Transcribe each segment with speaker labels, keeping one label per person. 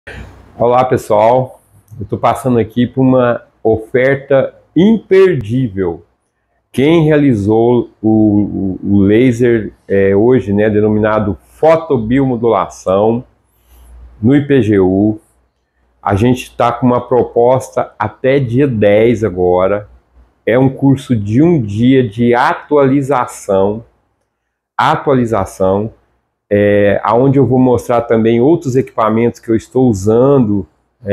Speaker 1: Olá pessoal, eu estou passando aqui por uma oferta imperdível. Quem realizou o laser hoje, denominado fotobiomodulação no IPGU, a gente está com uma proposta até dia 10 agora. É um curso de um dia de atualização, onde eu vou mostrar também outros equipamentos que eu estou usando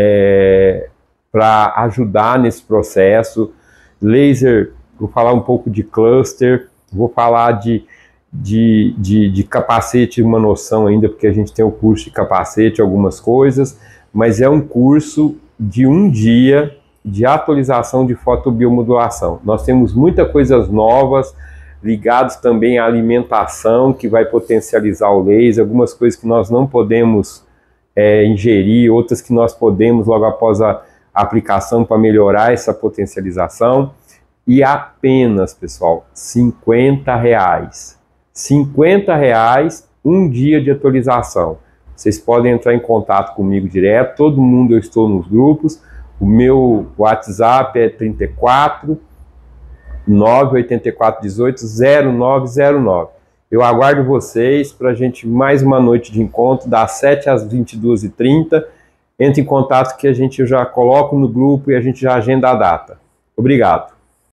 Speaker 1: para ajudar nesse processo. Laser, vou falar um pouco de cluster, vou falar de capacete, uma noção ainda, porque a gente tem o curso de capacete, algumas coisas, mas é um curso de um dia de atualização de fotobiomodulação. Nós temos muitas coisas novas, ligados também à alimentação, que vai potencializar o laser, algumas coisas que nós não podemos ingerir, outras que nós podemos logo após a aplicação para melhorar essa potencialização. E apenas, pessoal, R$50. R$50, um dia de atualização. Vocês podem entrar em contato comigo direto, todo mundo, eu estou nos grupos. O meu WhatsApp é 34 984 18 0909. Eu aguardo vocês para a gente mais uma noite de encontro, das 7 às 22h30. Entre em contato que a gente já coloca no grupo e a gente já agenda a data. Obrigado.